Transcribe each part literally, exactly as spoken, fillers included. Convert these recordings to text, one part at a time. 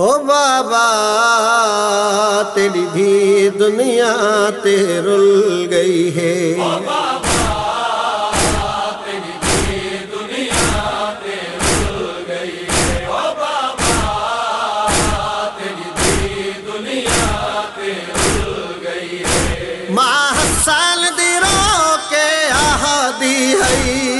ओ बाबा तेरी भी दुनिया ते रुल गई है। ओ बाबा तेरी भी दुनिया ते रुल गई है। ओ बाबा तेरी भी दुनिया ते रुल गई है। माँ हसन दी रो के आहादी है।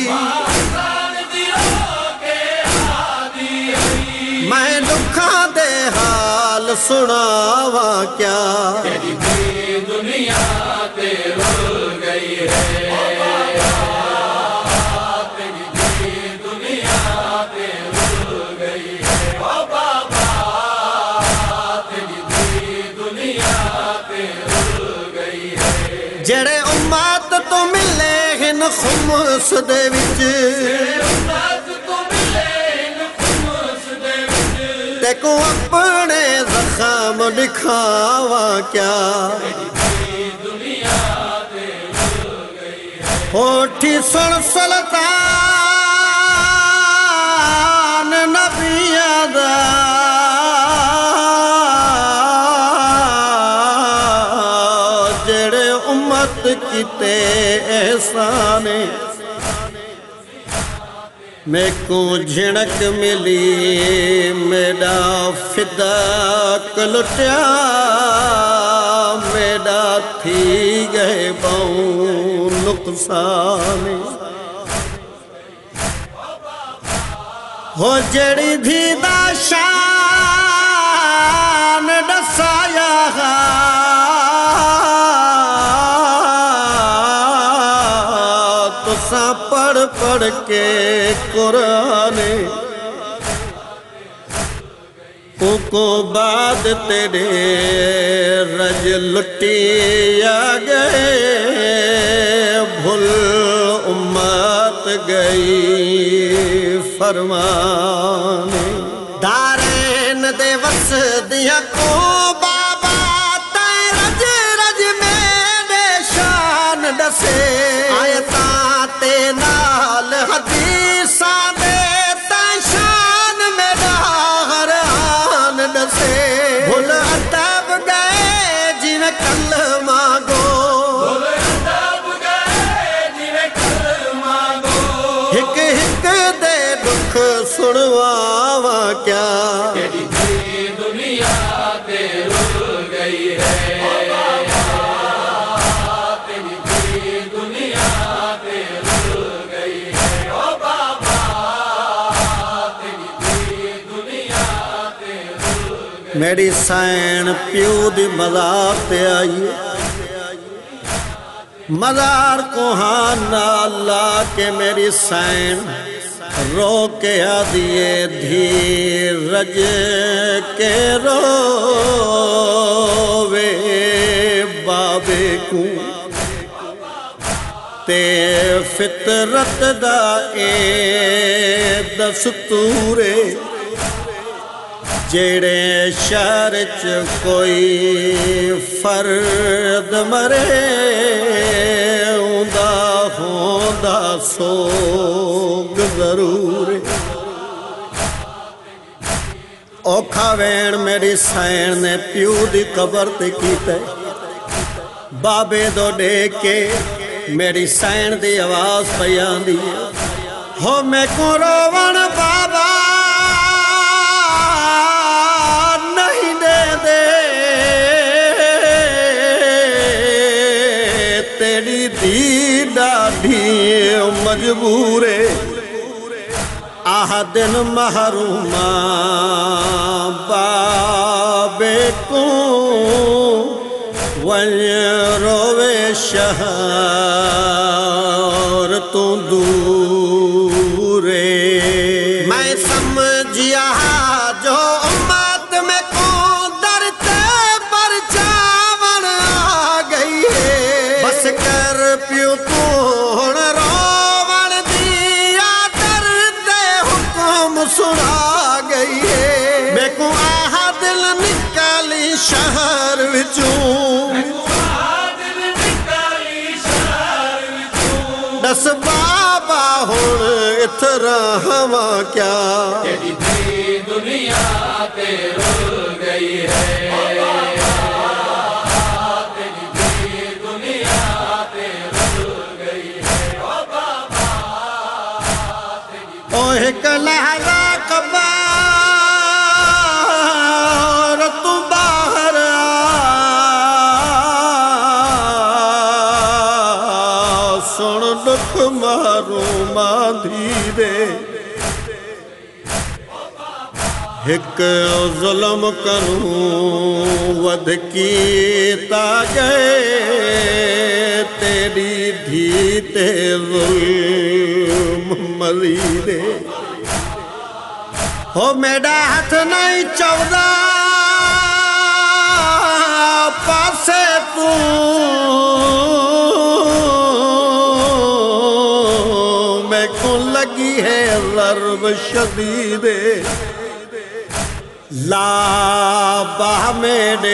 मैं दुखा दे हाल सुनावा क्या। तेरी भी दुनिया ते रुल गई है। तेरी भी दुनिया ते रुल गई है। ओ बाबा तेरी भी दुनिया ते रुल गई है। जेड़े उम्मत तो मिले हिन खुमस दे विच, को अपने ज़ख़म दिखावा क्या। होठी सुन सुल्तान नबिया दा, जेड़े उम्मत किते एहसाने। मैं को झिणक मिली मेरा फिदा कलुटिया, मेरा थी गए बहु नुकसान। हो जड़ी धी दा शान दसाया, तुसा पढ़ पढ़ के कुराने। को बाद तेरे रज लुटिया गए, भूल उम्मत गई फरमाने। दारैन दे वस दिया को बाबा तै रज रज मेरे शान दसे। आयता ते नाल हदीसा दे तै शान मेरा हर आन दसे। भुल अदब गए जिवें कल मांगो, भुल अदब गए जिवें कल मांगो। हिक हिक दे दुख सुनवावा क्या। तेरी भी दुनिया ते रुल गई है। तेरी भी दुनिया ते रुल गई है। ओ बाबा तेरी भी दुनिया ते रुल गई। मेरी सैन प्यू दी मज़ार ते आई, मज़ार को हाँ नाला के मेरी सैन रो के आदिए धीरज के रोवे बाबे को। ते फितरत दा ए दस्तूरे, जेड़े शहर च कोई फर्द मरे, उंदा होंदा सोग जरूर। औखा वैन मेरी सैन ने प्यू दी कबर ते कीते। बाबे दो देख के मेरी सैन दी आवाज पई आंदी है। हो मैं को रोवण बाबा नहीं दे दे, तेरी दी डाढी मजबूरे। आह दिन महरूमा बाबे को, वन रोवे शहर तू दूरे। मैं समझिया जो उम्मत में को दरते पर चावन आ गई है। बस कर प्यू तू हुण रोवन दिया दरते हुक्म सुना गई है। मैं को आह दिल निकाली शहर विचों, दस बाबा हुण इथरा हवा क्या। तेरी भी दुनिया ते रुल गई है। तेरी दी दुनिया ते रुल गई है। ओ बाबा ओ एक लहरा कबार तू बाहर आ, सुन दुख मारू मांधी दे। एक जुल्म करूं वध कीता गए, तेरी धी ते जुल्म मली दे। हो मेरा हाथ नहीं चौदा पासे तू, मैं को लगी है ज़र्ब शदीद। लाबा मेरे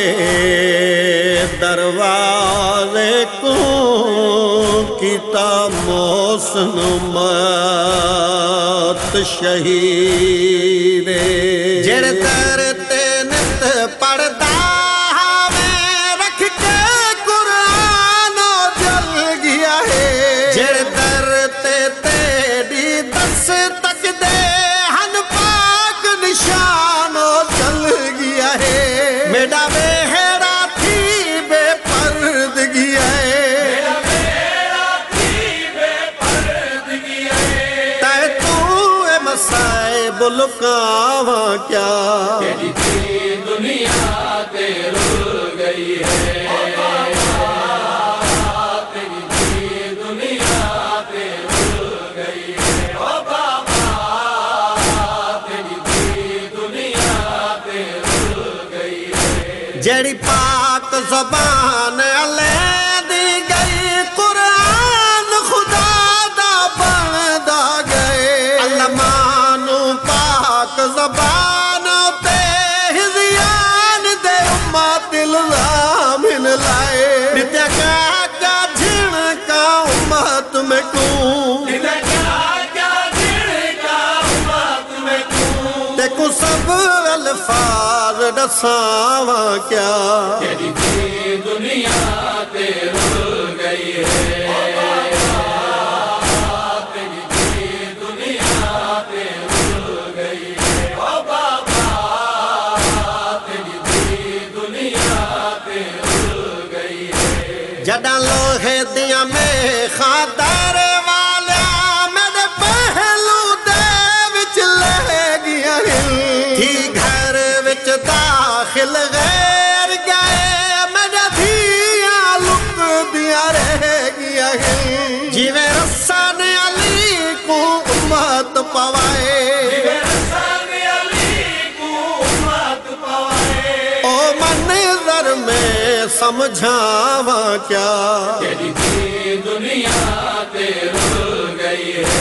दरवाजे को कीता मोहसिन मत शहीद। जेड़ दर ते नित पढ़दा मैं रख के कुरान जल गया है। जेड़ दर ते तेरी दस तक दे हन पाक निशानो चल गया है। मेरा बेहरा थी बेपर्दगी है, बुलकावा क्या। तेरी दी दुनिया ते रुल गई है। तेरी दी दुनिया ते रुल गई है। ओ बाबा तेरी दी दुनिया ते रुल गई है। जेड़ी पाक ज़बान अले दी गई, कुरान खुदा दा बनदा गए। अल्लाह ज़बान ते हिज़ियान दे उम्मत इल्ज़ामिन लाए। नित्या का का झिणका उम्मत में कूं, नित्या का का झिणका उम्मत में कूं। ते को सब अल्फाज दसावा क्या। तेरी दी दुनिया ते रुल गई है। जड़ा लोहे दिया में खादर वाला मेरे पहलू दे विच ले गया। थी घर विच दाखिल गैर गए, मेरा धिया लुक दिया रह गया। जिवें रसन अली को उम्मत पवाए, ओ मंज़र में समझावा क्या। तेरी दी दुनिया ते रुल गई है।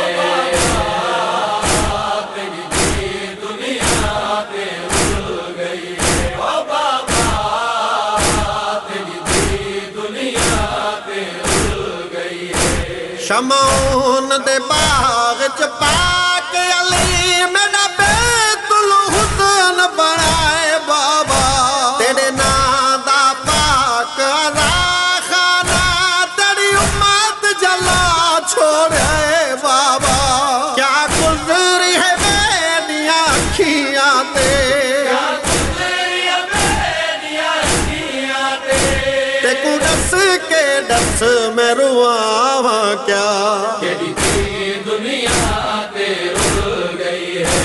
तेरी दी दुनिया ते रुल गई है। ओ बाबा तेरी दी दुनिया ते रुल गई है। शमौन दे बाग च पाक अली मेरा बैतुल हुस्न बनाए बाबा। तेरे नाम दा पाक खाना तेरी उम्मत जला छोड़े बाबा। क्या गुज़री है मेरिया अखियां ते, क्या गुज़री है मेरिया अखियां ते। ते को दस के दस मैं रुआवा क्या। तेरी दी दुनिया ते रुल गई है।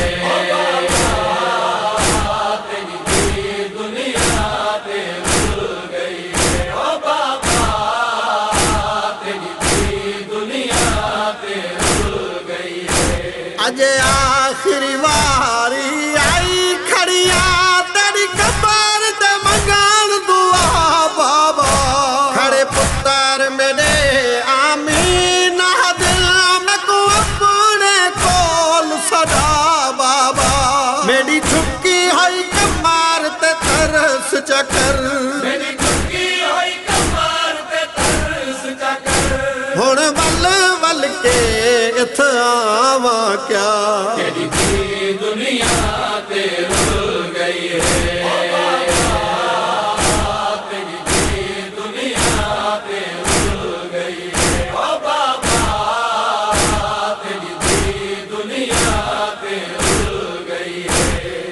तेरी दी दुनिया ते रुल गई है। ओ बाबा तेरी दी दुनिया ते रुल गई है। अज आखिरी वारी आई खड़िया तेरी कबर ते मंगन दुआ बाबा। खड़े पुत्र मेरे आमीन दिल में को अपने कोल सदा बाबा। मेरी झुकी हुई कमर ते तरस चकर, मेरी झुकी हुई कमर ते तरस चकर। हुण वल वल के इत आवा क्या। तेरी दी दुनिया ते रुल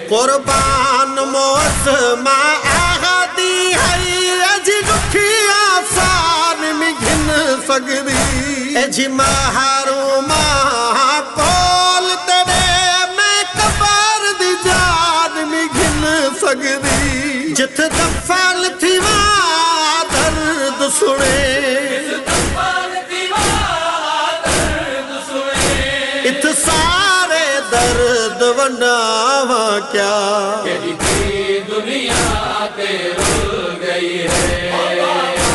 कुर्बान मौसम आगादी है अजी दुखी आसान में घिन सगदी अजी मारू मां कोल तेरे मैं कबर दी जान में घिन सगदी जिथ दफन थी वहां दर्द सुने इत सारे दर्द वंडावा क्या तेरी थी दुनिया ते रुल गई है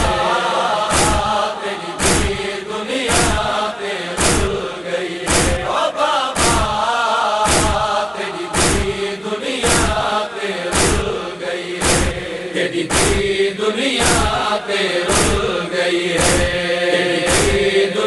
तेरी थी दुनिया ते रुल गई है ओ बाबा तेरी थी दुनिया ते रुल गई है तेरी थी दुनिया ते रुल गई है तेरी थी